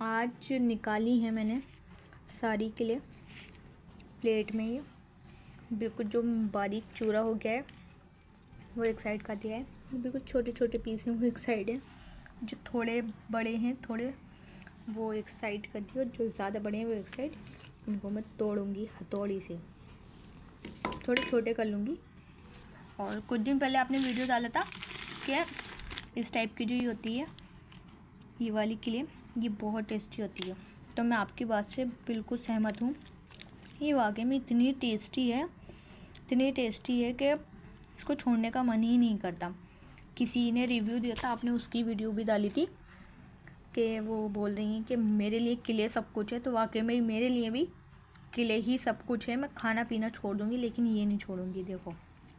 आज निकाली है मैंने सारी के लिए प्लेट में। ये बिल्कुल जो बारीक चूरा हो गया है वो एक साइड का दिया है, बिल्कुल छोटे छोटे पीस हैं वो एक साइड है, जो थोड़े बड़े हैं थोड़े वो एक साइड कर दिए, और जो ज़्यादा बड़े हैं वो एक साइड। इनको मैं तोड़ूंगी हथौड़ी से, थोड़े छोटे कर लूँगी। और कुछ दिन पहले आपने वीडियो डाला था कि इस टाइप की जो ये होती है ये वाली के लिए ये बहुत टेस्टी होती है, तो मैं आपकी बात से बिल्कुल सहमत हूँ। ये वाकई में इतनी टेस्टी है कि इसको छोड़ने का मन ही नहीं करता। किसी ने रिव्यू दिया था, आपने उसकी वीडियो भी डाली थी कि वो बोल रही हैं कि मेरे लिए किले सब कुछ है, तो वाकई में मेरे लिए भी किले ही सब कुछ है। मैं खाना पीना छोड़ दूँगी लेकिन ये नहीं छोड़ूंगी। देखो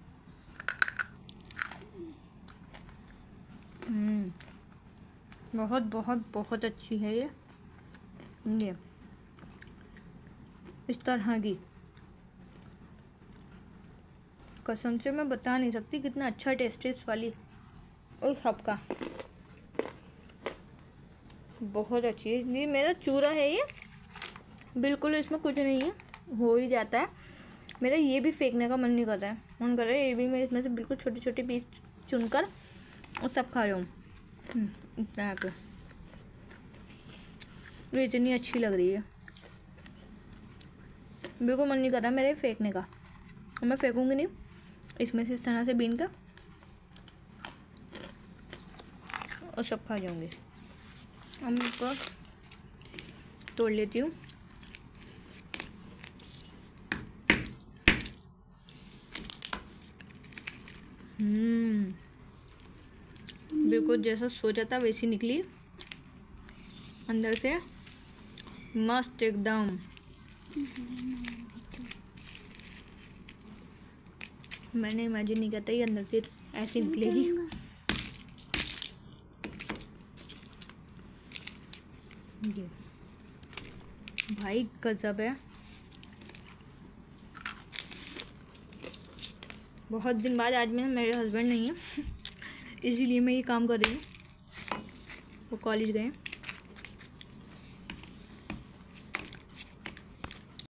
बहुत बहुत बहुत अच्छी है ये इस तरह की, कसम से मैं बता नहीं सकती कितना अच्छा टेस्ट है इस वाली और सबका। बहुत अच्छी है। ये मेरा चूरा है, ये बिल्कुल इसमें कुछ नहीं है, हो ही जाता है। मेरा ये भी फेंकने का मन नहीं करता है, मन कर रहा है ये भी मैं इसमें से बिल्कुल छोटे छोटे पीस चुनकर और सब खा रहा हूँ। इतना तो ये इतनी अच्छी लग रही है, बिल्कुल मन नहीं कर रहा मेरा फेंकने का। और मैं फेंकूँगी नहीं, इसमें से इस तरह से बीन का और सब खा जाऊँगी। अब मैं इसको तोड़ लेती हूँ। बिल्कुल जैसा सोचा था वैसी निकली, अंदर से मस्त एकदम। मैंने इमेजिन नहीं किया था ये अंदर से ऐसी निकलेगी। ये भाई गजब है। बहुत दिन बाद आज में मेरे हस्बैंड नहीं है इसीलिए मैं ये काम कर रही हूँ, वो कॉलेज गए।